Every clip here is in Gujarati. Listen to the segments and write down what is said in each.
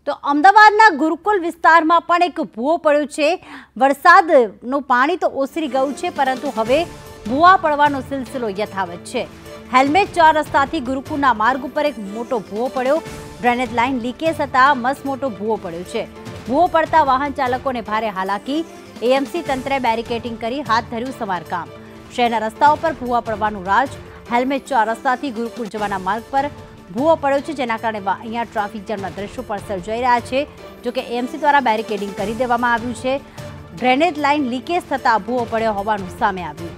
તો અમદાવાદના ગુરુકુલ વિસ્તારમાં પણ એક ભૂવો પડ્યો છે। વરસાદનું પાણી તો ઓસરી ગયું છે, પરંતુ હવે ભૂવા પડવાનો સિલસિલો યથાવત છે। હેલ્મેટ 4 રસ્તાથી ગુરુકુલના માર્ગ ઉપર એક મોટો ભૂવો પડ્યો। ડ્રેનેજ લાઇન લીકેજ થતાં મસમોટો ભૂવો પડ્યો છે। ભૂવો પડતા વાહન ચાલકોને ભારે હાલાકી। એએમસી તંત્રે બેરિકેડિંગ કરી હાથ ધર્યું સમારકામ। શહેરના રસ્તાઓ પર ભૂવા પડવાનું રાજ। હેલ્મેટ 4 રસ્તાથી ગુરુકુલ જવાના માર્ગ પર ભૂવો પડ્યો છે, જેના કારણે અહીંયા ટ્રાફિક જામના દ્રશ્યો પણ સર્જાઈ રહ્યા છે। જોકે એએમસી દ્વારા બેરિકેડિંગ કરી દેવામાં આવ્યું છે। ડ્રેનેજ લાઇન લીકેજ થતાં ભૂવો પડ્યો હોવાનું સામે આવ્યું।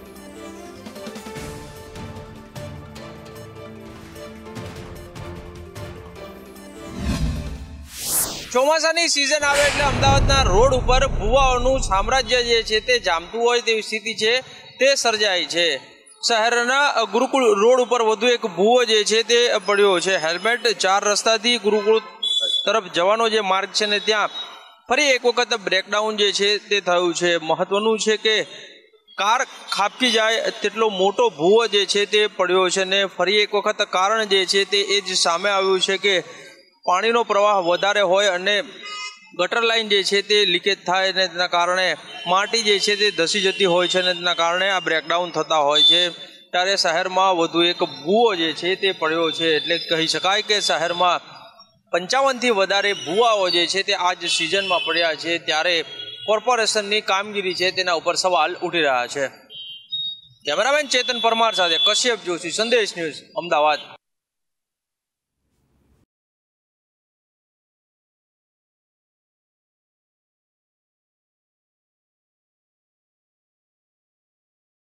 ચોમાસાની સિઝન આવે એટલે અમદાવાદના રોડ ઉપર ભૂવાઓનું સામ્રાજ્ય જે છે તે જામતું હોય તેવી સ્થિતિ છે તે સર્જાય છે। શહેરના ગુરુકુળ રોડ ઉપર વધુ એક ભૂવો જે છે તે પડ્યો છે। હેલ્મેટ 4 રસ્તાથી ગુરુકુળ તરફ જવાનો જે માર્ગ છે ને ત્યાં ફરી એક વખત બ્રેકડાઉન જે છે તે થયું છે। મહત્વનું છે કે કાર ખાબકી જાય તેટલો મોટો ભૂવો જે છે તે પડ્યો છે ને ફરી એક વખત કારણ જે છે તે એ જ સામે આવ્યું છે કે પાણીનો પ્રવાહ વધારે હોય અને ગટર લાઇન જે છે તે લીકેજ થાય ને તેના કારણે માટી જે છે તે ધસી જતી હોય છે અને તેના કારણે આ બ્રેકડાઉન થતા હોય છે। ત્યારે શહેરમાં વધુ એક ભૂવો જે છે તે પડ્યો છે। એટલે કહી શકાય કે શહેરમાં 55થી વધારે ભૂવાઓ જે છે તે આજ સિઝનમાં પડ્યા છે। ત્યારે કોર્પોરેશનની કામગીરી છે તેના ઉપર સવાલ ઉઠી રહ્યા છે। કેમેરામેન ચેતન પરમાર સાથે કશ્યપ જોશી, સંદેશ ન્યૂઝ, અમદાવાદ।